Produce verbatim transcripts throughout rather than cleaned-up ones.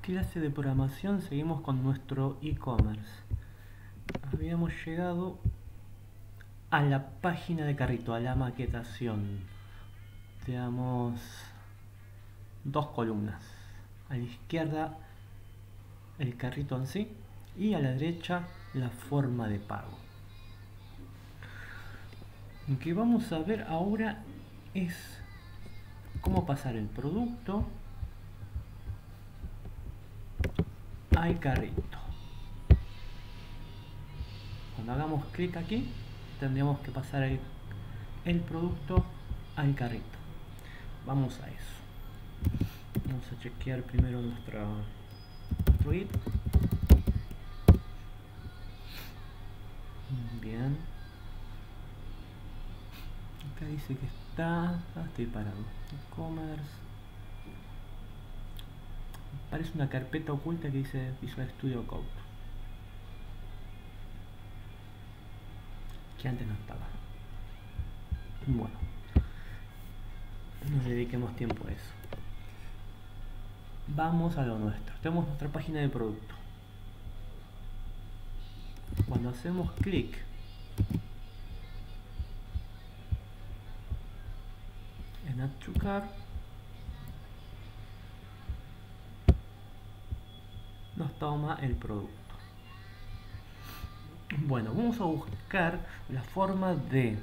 clase de programación seguimos con nuestro e-commerce. Habíamos llegado a la página de carrito, a la maquetación. Tenemos dos columnas. A la izquierda el carrito en sí y a la derecha la forma de pago. Lo que vamos a ver ahora es cómo pasar el producto al carrito. Cuando hagamos clic aquí tendríamos que pasar el, el producto al carrito. Vamos a eso. Vamos a chequear primero nuestra nuestro I D. Bien. Acá dice que está... Ah, estoy parado. E-commerce. Parece una carpeta oculta que dice Visual Studio Code, que antes no estaba. Bueno, nos dediquemos tiempo a eso. Vamos a lo nuestro. Tenemos nuestra página de producto. Cuando hacemos clic en Add to Cart, nos toma el producto. Bueno, vamos a buscar la forma de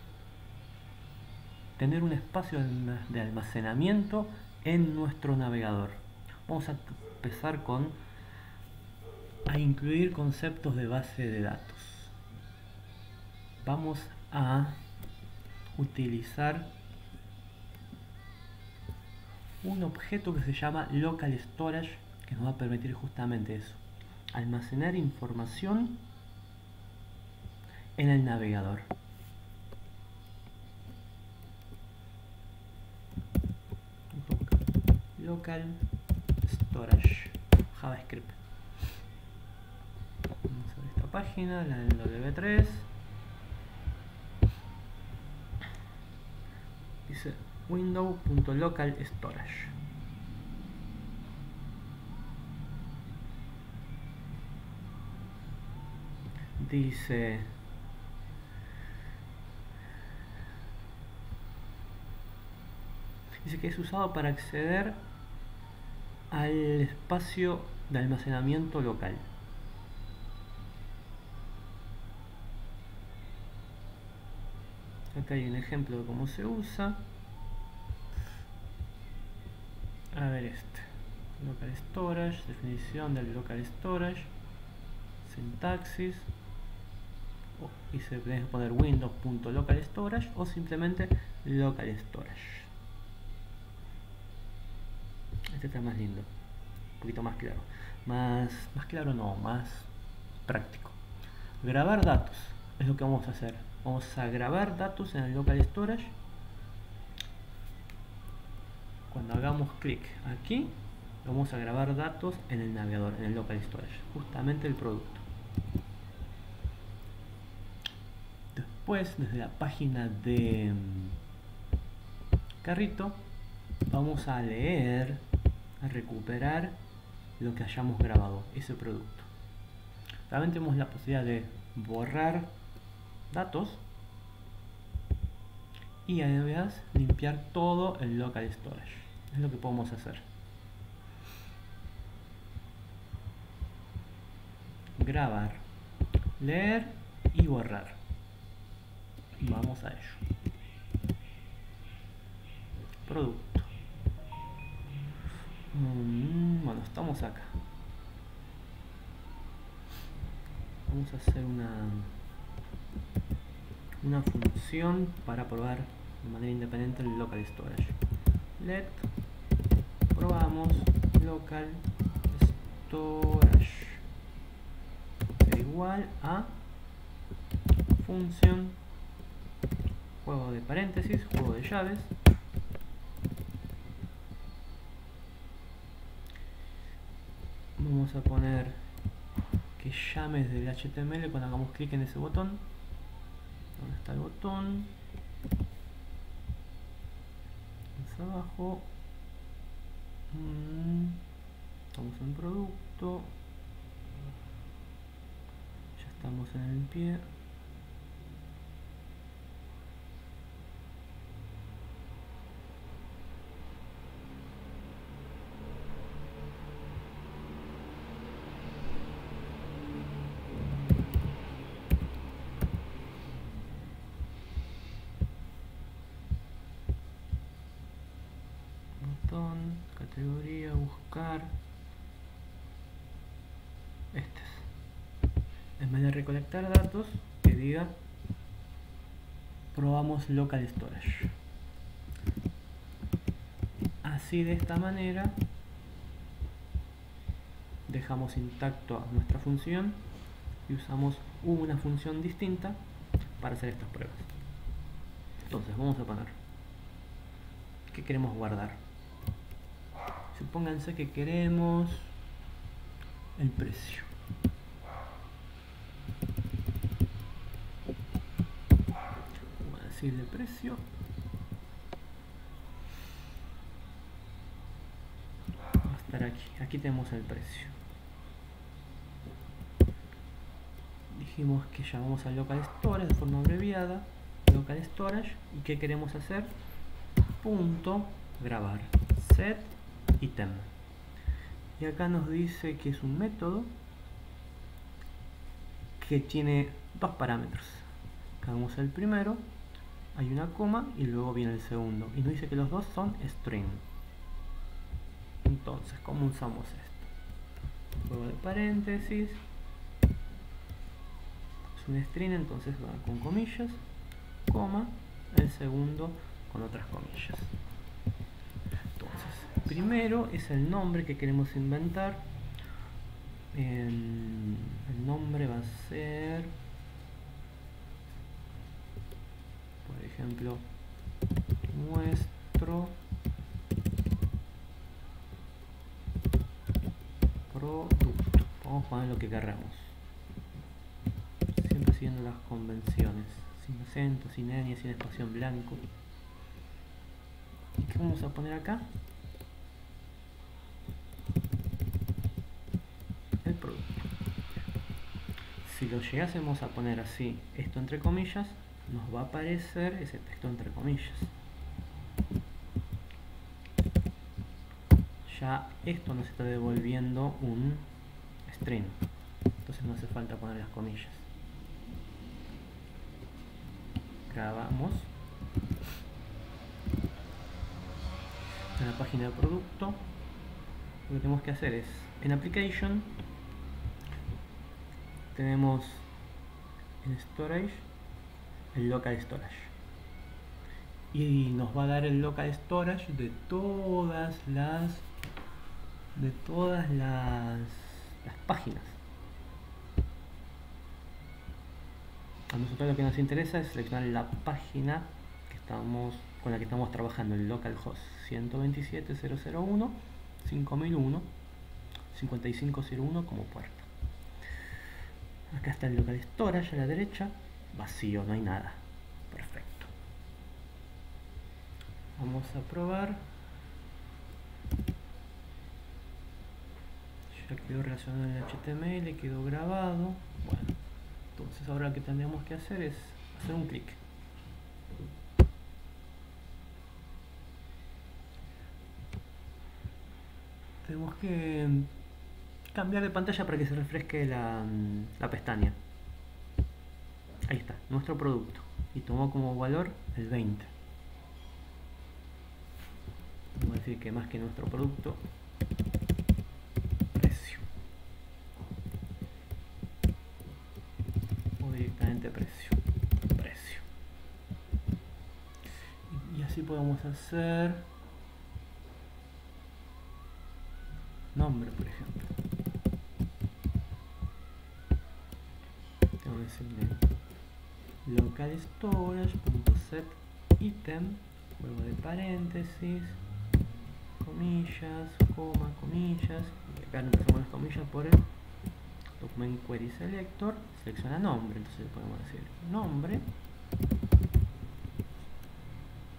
tener un espacio de almacenamiento en nuestro navegador. Vamos a empezar con a incluir conceptos de base de datos. Vamos a utilizar un objeto que se llama Local Storage, que nos va a permitir justamente eso: almacenar información en el navegador. Local Storage JavaScript. Vamos a ver esta página, la del W tres. Dice window.local storage. Dice Dice que es usado para acceder al espacio de almacenamiento local. Acá hay un ejemplo de cómo se usa. A ver este. Local Storage, definición del Local Storage, sintaxis. Oh, y se puede poner windows.local storage o simplemente local storage. Este está más lindo, un poquito más claro. Más, más claro no, más práctico. Grabar datos es lo que vamos a hacer. Vamos a grabar datos en el local storage. Cuando hagamos clic aquí, vamos a grabar datos en el navegador, en el local storage, justamente el producto. Después, desde la página de carrito, vamos a leer, a recuperar lo que hayamos grabado, ese producto. También tenemos la posibilidad de borrar datos y además limpiar todo el local storage. Es lo que podemos hacer. Grabar, leer y borrar. Vamos a ello. Producto. Mm, bueno, estamos acá. Vamos a hacer una una función para probar de manera independiente el local storage. Let probamos local storage es igual a función juego de paréntesis, juego de llaves, vamos a poner que llame desde el H T M L cuando hagamos clic en ese botón. ¿Dónde está el botón? Más abajo. Mm. Estamos en producto, ya estamos en el pie. Botón, categoría, buscar. Este es. En vez de recolectar datos, que diga probamos local storage. Así, de esta manera dejamos intacto a nuestra función y usamos una función distinta para hacer estas pruebas. Entonces vamos a poner ¿qué queremos guardar? Supónganse que queremos el precio. Vamos a decirle precio. Va a estar aquí. Aquí tenemos el precio. Dijimos que llamamos al local storage de forma abreviada. Local storage. ¿Y qué queremos hacer? Punto grabar. Set item. Y acá nos dice que es un método que tiene dos parámetros. Hagamos el primero, hay una coma y luego viene el segundo. Y nos dice que los dos son string. Entonces, ¿cómo usamos esto? Juego de paréntesis. Es un string, entonces va con comillas, coma, el segundo con otras comillas. Entonces, primero es el nombre que queremos inventar. El, el nombre va a ser, por ejemplo, nuestro producto. Vamos a poner lo que querramos, siempre siguiendo las convenciones, sin acento, sin ñ, sin espacio en blanco. ¿Y qué vamos a poner acá? El producto. Si lo llegásemos a poner así, esto entre comillas, nos va a aparecer ese texto entre comillas. Ya esto nos está devolviendo un string, entonces no hace falta poner las comillas. Grabamos en la página de producto. Lo que tenemos que hacer es, en application tenemos en storage el local storage y nos va a dar el local storage de todas las de todas las, las páginas. A nosotros lo que nos interesa es seleccionar la página que estamos con la que estamos trabajando, el localhost ciento veintisiete punto cero cero uno punto cinco mil uno punto cincuenta y cinco cero uno como puerta. Acá está el local storage a la derecha, vacío, no hay nada. Perfecto. Vamos a probar. Ya quedó relacionado en el H T M L, quedó grabado. Bueno, entonces ahora lo que tendríamos que hacer es hacer un clic. Tenemos que cambiar de pantalla para que se refresque la, la pestaña. Ahí está, nuestro producto. Y tomó como valor el veinte. Vamos a decir que más que nuestro producto, precio. O directamente precio. Precio. Y, y así podemos hacer nombre, por ejemplo. Tengo que decirle local storage.set item, juego de paréntesis, comillas, coma, comillas, y acá empezamos las comillas por el document query selector, selecciona nombre, entonces podemos decir nombre,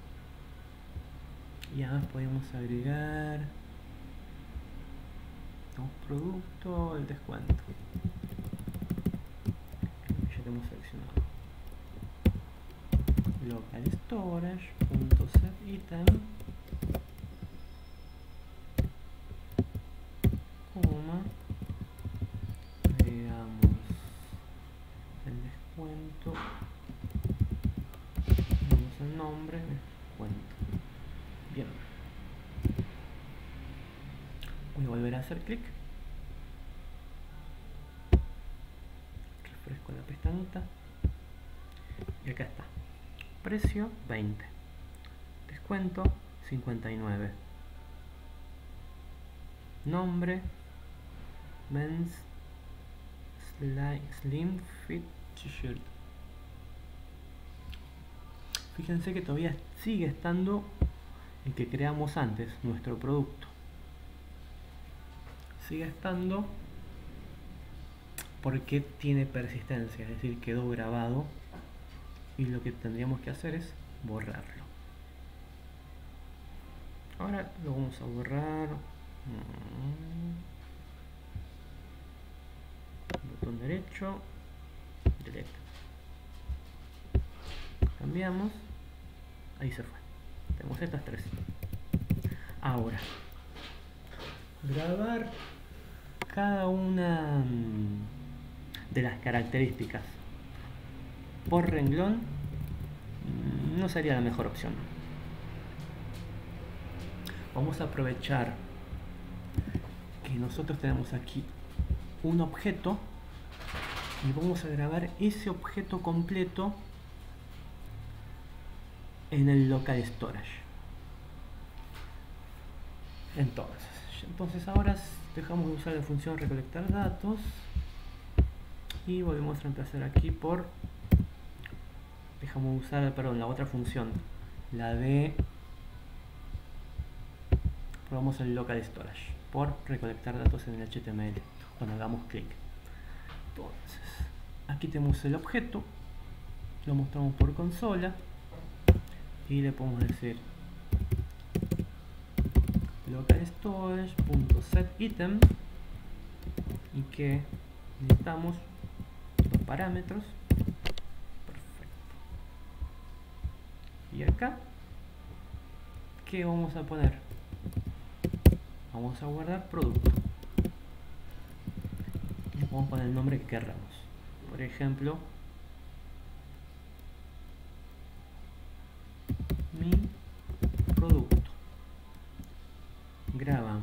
y además podemos agregar Tenemos producto, el descuento. Ya tenemos seleccionado. Local storage, punto set item, coma, agregamos el descuento, damos el nombre, descuento. Bien. Voy a volver a hacer clic. Refresco la pestañita. Y acá está. Precio veinte. Descuento cincuenta y nueve. Nombre Men's Slim Fit T-shirt. Fíjense que todavía sigue estando el que creamos antes, nuestro producto. Sigue estando porque tiene persistencia, es decir, quedó grabado, y lo que tendríamos que hacer es borrarlo. Ahora lo vamos a borrar. Botón derecho, delete. Cambiamos, ahí se fue. Tenemos estas tres. Ahora, grabar cada una de las características por renglón no sería la mejor opción. Vamos a aprovechar que nosotros tenemos aquí un objeto y vamos a grabar ese objeto completo en el local storage. Entonces, entonces ahora dejamos de usar la función recolectar datos y volvemos a reemplazar aquí por, dejamos de usar, perdón, la otra función, la de, probamos el local storage por recolectar datos en el H T M L cuando hagamos clic. Entonces, aquí tenemos el objeto, lo mostramos por consola y le podemos decir local storage.setItem y que necesitamos los parámetros. Perfecto. Y acá, ¿qué vamos a poner? Vamos a guardar producto y le podemos poner el nombre que queramos. Por ejemplo, mi producto. Grabamos.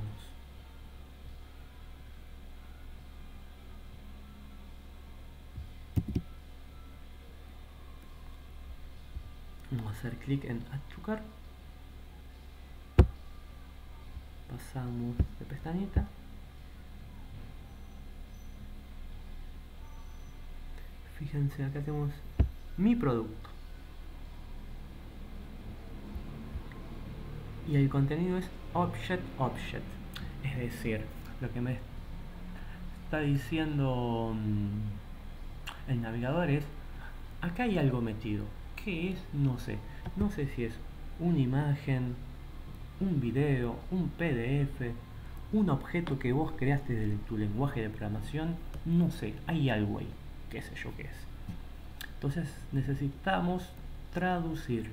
Vamos a hacer clic en Add to Cart. Pasamos de pestañita. Fíjense, acá tenemos mi producto. Y el contenido es object object. Es decir, lo que me está diciendo mmm, el navegador es, acá hay algo metido. ¿Qué es? No sé. No sé si es una imagen, un video, un P D F, un objeto que vos creaste de tu lenguaje de programación. No sé, hay algo ahí. Qué sé yo qué es. Entonces necesitamos traducir.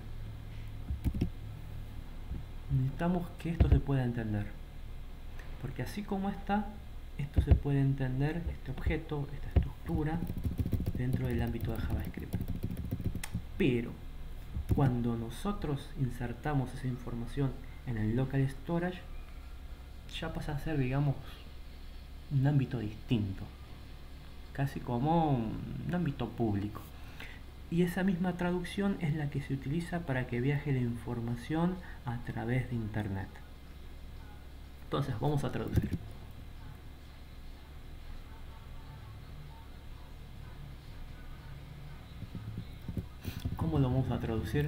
Necesitamos que esto se pueda entender, porque así como está, esto se puede entender, este objeto, esta estructura, dentro del ámbito de JavaScript. Pero cuando nosotros insertamos esa información en el local storage, ya pasa a ser, digamos, un ámbito distinto, casi como un ámbito público. Y esa misma traducción es la que se utiliza para que viaje la información a través de internet. Entonces vamos a traducir. ¿Cómo lo vamos a traducir?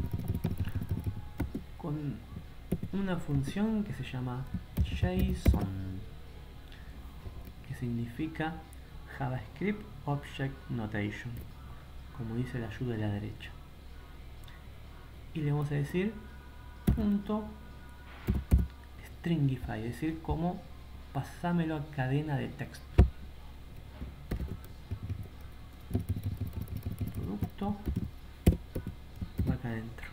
Con una función que se llama JSON, que significa JavaScript Object Notation, como dice la ayuda de la derecha. Y le vamos a decir punto stringify, es decir, como pasámelo a cadena de texto. Producto va acá adentro.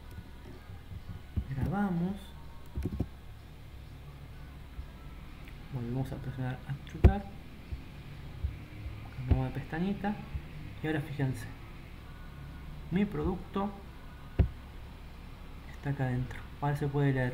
Grabamos. Volvemos a presionar Extrucar. Nueva pestañita. Y ahora fíjense. Mi producto está acá adentro. Ahora se puede leer.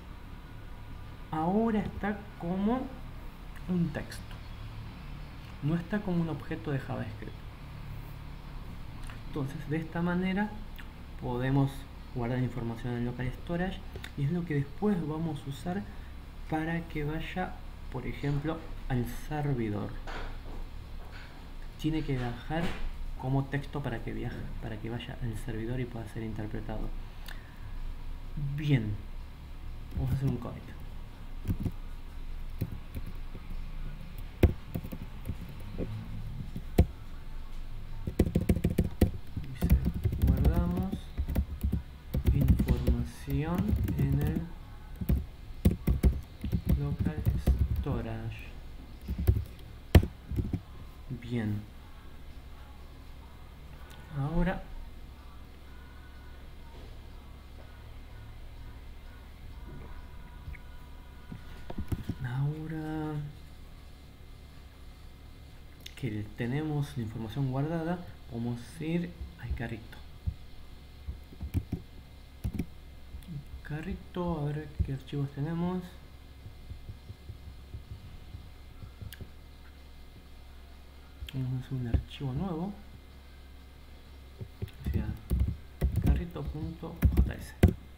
Ahora está como un texto. No está como un objeto de JavaScript. Entonces, de esta manera podemos guardar información en local storage y es lo que después vamos a usar para que vaya, por ejemplo, al servidor. Tiene que viajar como texto para que viaje, para que vaya al servidor y pueda ser interpretado. Bien, vamos a hacer un commit. Dice, guardamos información en el local storage. Bien. Ahora ahora que tenemos la información guardada, vamos a ir al carrito. Carrito, a ver qué archivos tenemos. Vamos a hacer un archivo nuevo. O sea, carrito.js.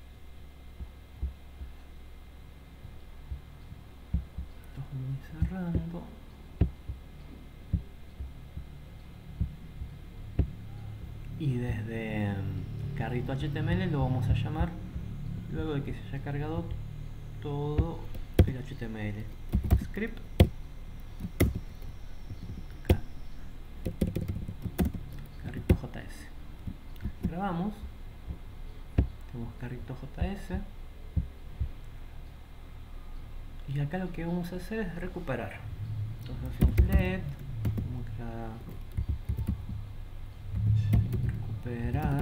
Cerrando. Y desde carrito H T M L lo vamos a llamar luego de que se haya cargado todo el H T M L. Script. Acá. Carrito J S. Grabamos. Tenemos carrito J S. Y acá lo que vamos a hacer es recuperar. Entonces hacemos let, vamos a recuperar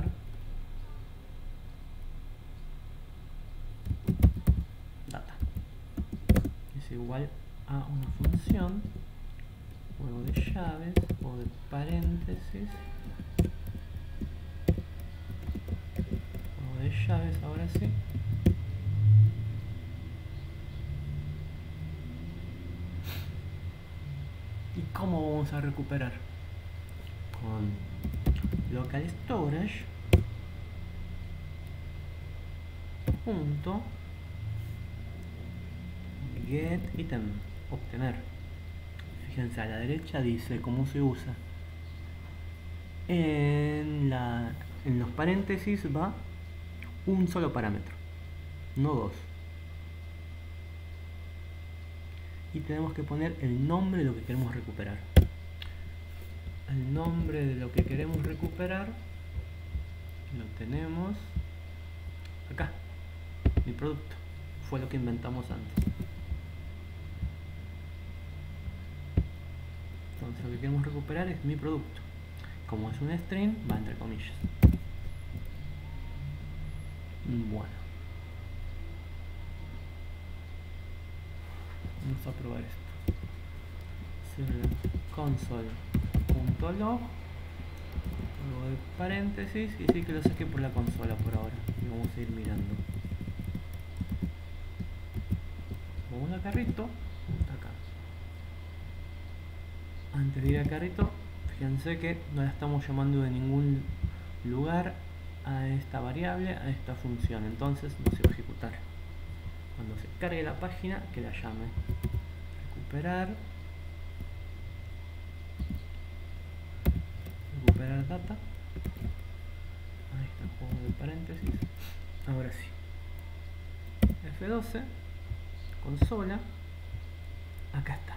data. Es igual a una función, juego de llaves o de paréntesis, juego de llaves, ahora sí. ¿Y cómo vamos a recuperar? Con local storage punto get item, obtener. Fíjense, a la derecha dice cómo se usa. En, la, en los paréntesis va un solo parámetro, no dos. Y tenemos que poner el nombre de lo que queremos recuperar. El nombre de lo que queremos recuperar lo tenemos acá. Mi producto fue lo que inventamos antes. Entonces lo que queremos recuperar es mi producto. Como es un string, va entre comillas. Bueno, vamos a probar esto. Console.log, luego de paréntesis, y sí que lo saqué por la consola por ahora. Y vamos a ir mirando. Vamos al carrito, acá. Antes de ir al carrito, fíjense que no la estamos llamando de ningún lugar a esta variable, a esta función. Entonces no se va a ejecutar. Cuando se cargue la página, que la llame. Recuperar. Recuperar data. Ahí está el juego de paréntesis. Ahora sí. F doce. Consola. Acá está.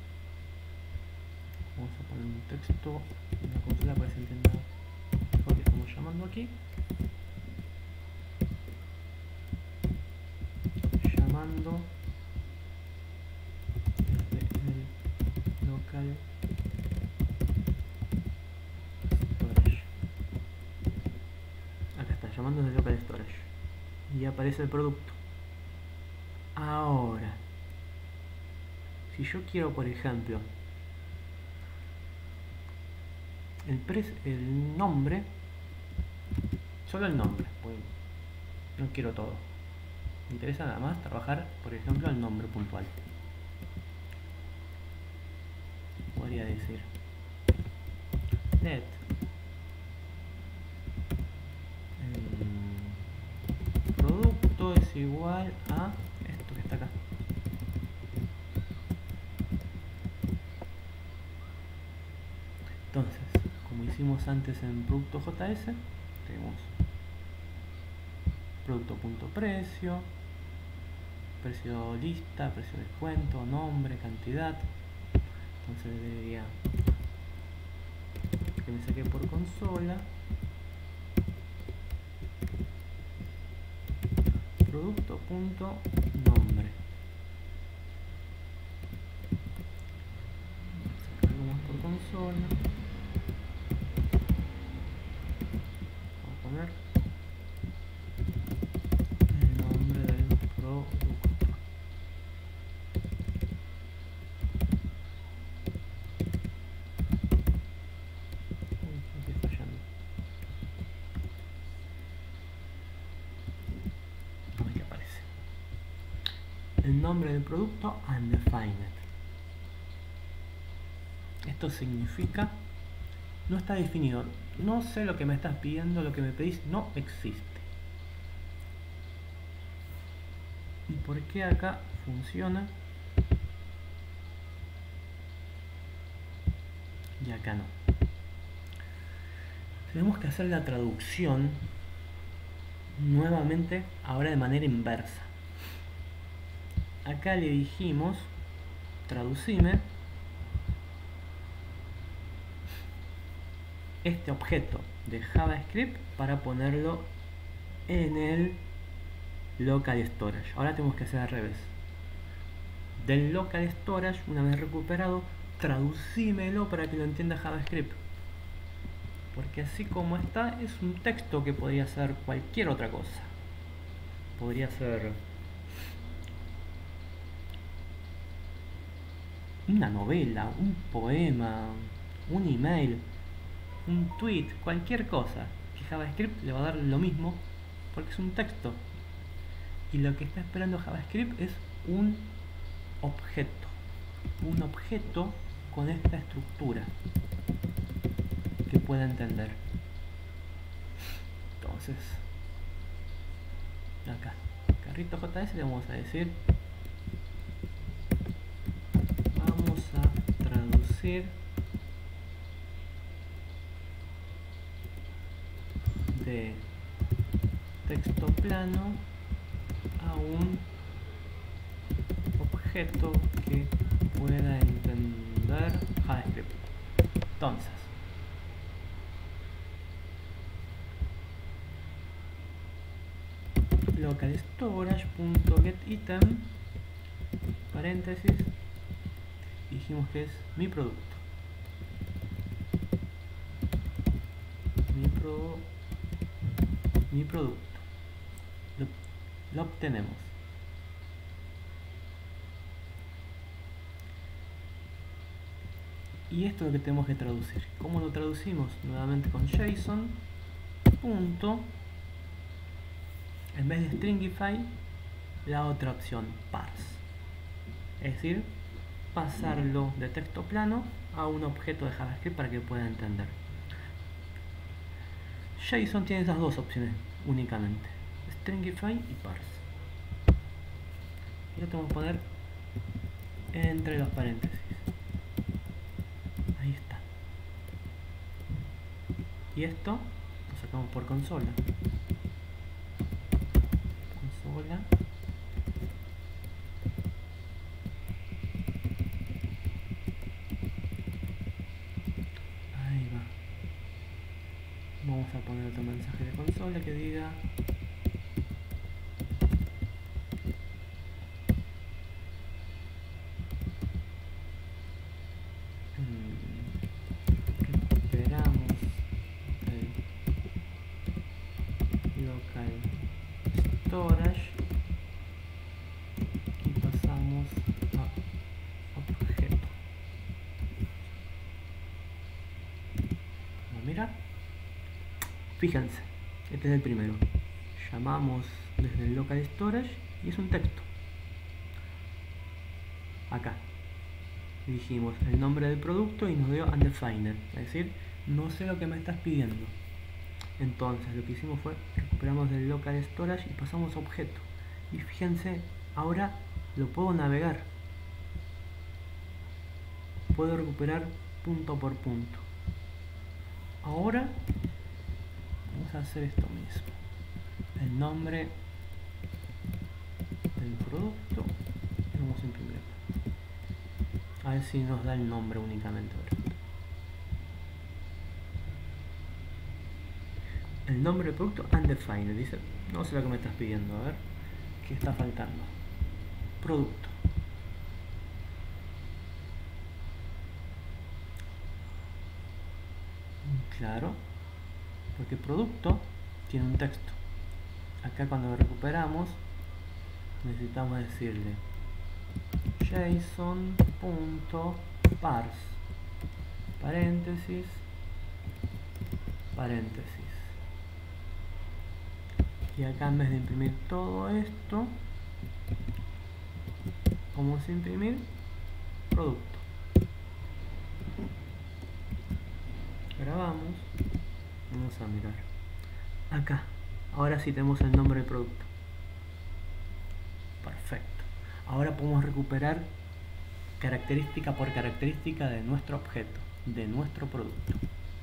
Vamos a poner un texto en la consola para que se entienda mejor que es como estamos llamando aquí, llamando desde el local storage. Acá está, llamando desde el local storage y aparece el producto. Ahora, si yo quiero, por ejemplo, el, pres el nombre, solo el nombre, pues no quiero todo, me interesa nada más trabajar, por ejemplo, el nombre puntual. Podría decir net el producto es igual a esto que está acá. Entonces, como hicimos antes en producto J S, tenemos producto.precio, precio lista, precio descuento, nombre, cantidad. Entonces debería que me saqué por consola producto.nombre. Sacarlo más por consola. Vamos a poner el nombre del producto. El nombre del producto undefined. Esto significa no está definido, no sé lo que me estás pidiendo, lo que me pedís no existe. ¿Y por qué acá funciona y acá no? Tenemos que hacer la traducción nuevamente, ahora de manera inversa. Acá le dijimos traducime este objeto de JavaScript para ponerlo en el local storage. Ahora tenemos que hacer al revés. Del local storage, una vez recuperado, traducímelo para que lo entienda JavaScript. Porque así como está, es un texto que podría ser cualquier otra cosa. Podría ser una novela, un poema, un email, un tweet, cualquier cosa. Que JavaScript le va a dar lo mismo porque es un texto. Y lo que está esperando JavaScript es un objeto. Un objeto con esta estructura que pueda entender. Entonces, acá, carrito J S, le vamos a decir, vamos a traducir de texto plano a un objeto que pueda entender JavaScript. Entonces, local storage.getItem paréntesis, dijimos que es mi producto. Mi, pro, mi producto. Lo, lo obtenemos. Y esto es lo que tenemos que traducir. ¿Cómo lo traducimos? Nuevamente con JSON. Punto. En vez de stringify, la otra opción, parse. Es decir, pasarlo de texto plano a un objeto de JavaScript para que pueda entender. JSON tiene esas dos opciones únicamente, stringify y parse. Y lo tengo que poner entre los paréntesis. Ahí está. Y esto lo sacamos por consola. Consola. Ahí va. Vamos vamos a poner otro mensaje de consola que diga recuperamos el local storage y pasamos a objeto. Vamos a mirar. Fíjense, este es el primero. Llamamos desde el local storage y es un texto. Acá dijimos el nombre del producto y nos dio undefined, es decir, no sé lo que me estás pidiendo. Entonces lo que hicimos fue recuperamos del local storage y pasamos a objeto. Y fíjense, ahora lo puedo navegar. Puedo recuperar punto por punto. Ahora vamos a hacer esto mismo. El nombre del producto y vamos a imprimir. A ver si nos da el nombre únicamente ahora. El nombre del producto undefined, dice, no sé lo que me estás pidiendo, a ver, ¿qué está faltando? Producto. Claro, porque producto tiene un texto. Acá cuando lo recuperamos necesitamos decirle json.parse paréntesis paréntesis. Y acá en vez de imprimir todo esto, vamos a imprimir producto. Grabamos, vamos a mirar. Acá, ahora sí tenemos el nombre del producto. Perfecto. Ahora podemos recuperar característica por característica de nuestro objeto, de nuestro producto.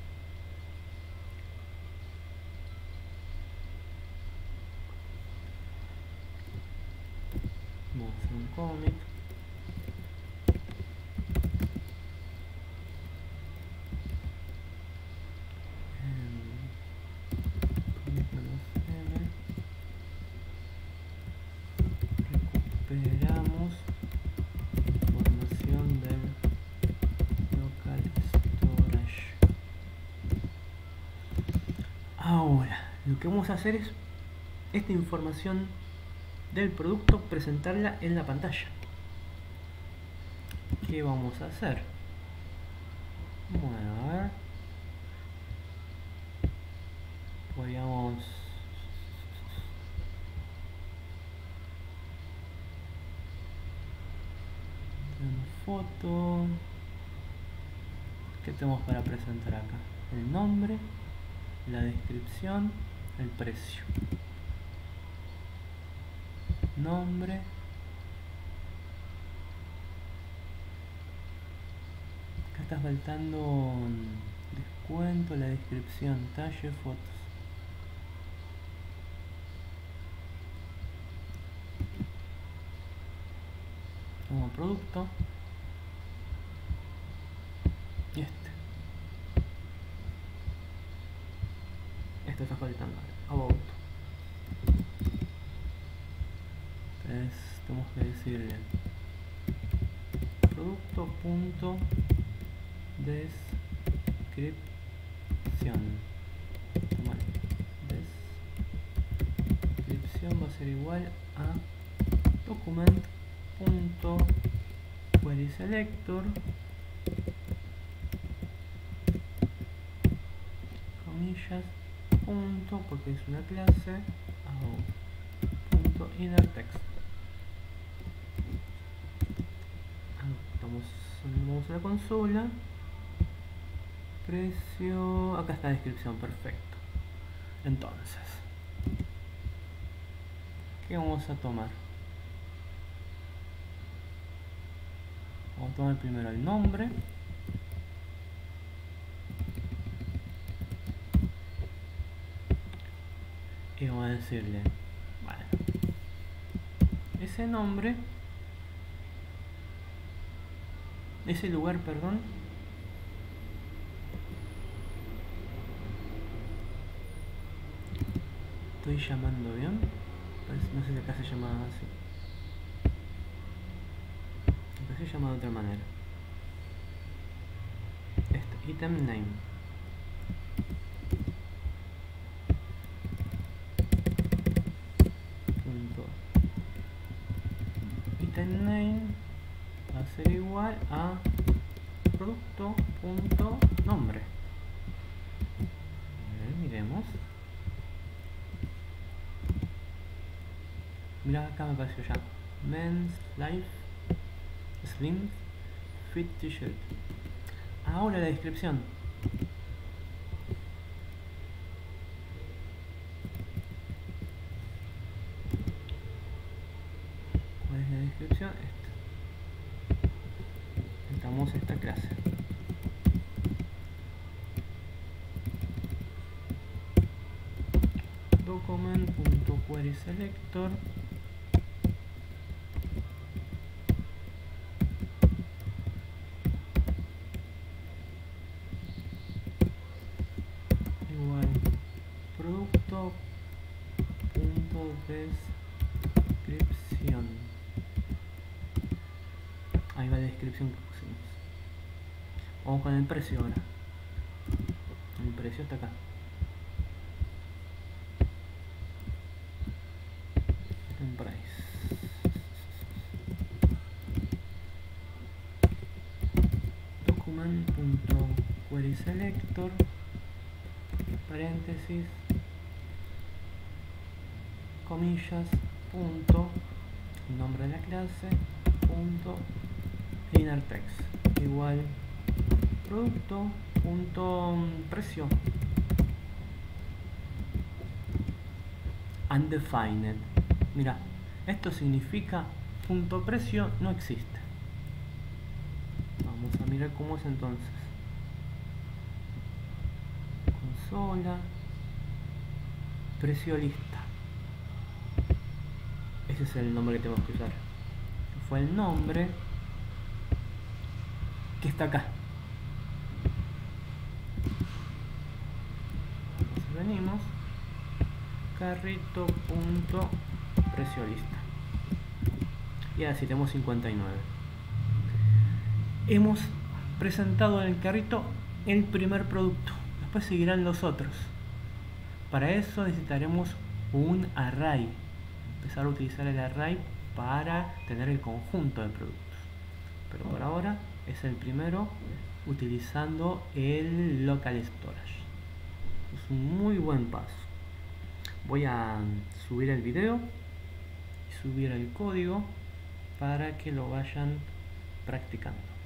Vamos a hacer un commit. Recuperamos información del local storage. Ahora, lo que vamos a hacer es esta información del producto presentarla en la pantalla. ¿Qué vamos a hacer? Bueno, a ver. Podríamos en foto. ¿Qué tenemos para presentar acá? El nombre, la descripción, el precio. Nombre. Acá está faltando descuento, la descripción, talle, fotos. Como producto. Y este. Esto está faltando. About. Entonces tenemos que decirle producto punto descripción. Bueno, descripción va a ser igual a document punto query selector comillas punto porque es una clase about, punto inner text. Vamos, vamos a la consola, precio, acá está la descripción, perfecto. Entonces, ¿qué vamos a tomar? Vamos a tomar primero el nombre. Y vamos a decirle, vale, ese nombre, ese lugar, perdón, estoy llamando bien? No sé si acá se llama así. Acá se llama de otra manera. Este, item name. Punto. Item name va a ser igual a producto punto nombre. A ver, miremos. Mira, acá me apareció ya Men's Life Slim Fit T-shirt. Ahora la descripción. ¿Cuál es la descripción? Esta. Estamos esta clase. Document.querySelector igual producto.descripción. Ahí va la descripción que pusimos. Vamos con el precio ahora. El precio está acá. Price. Document.querySelector paréntesis comillas punto nombre de la clase punto inner text igual producto punto precio undefined. Mira, esto significa punto precio no existe. Vamos a mirar cómo es entonces. Consola, precio lista. Ese es el nombre que tenemos que usar. Fue el nombre que está acá. Entonces venimos carrito punto precio lista y así tenemos cincuenta y nueve. Hemos presentado en el carrito el primer producto, después seguirán los otros. Para eso necesitaremos un array, empezar a utilizar el array para tener el conjunto de productos, pero por ahora es el primero utilizando el local storage. Es un muy buen paso. Voy a subir el video y subir el código para que lo vayan practicando.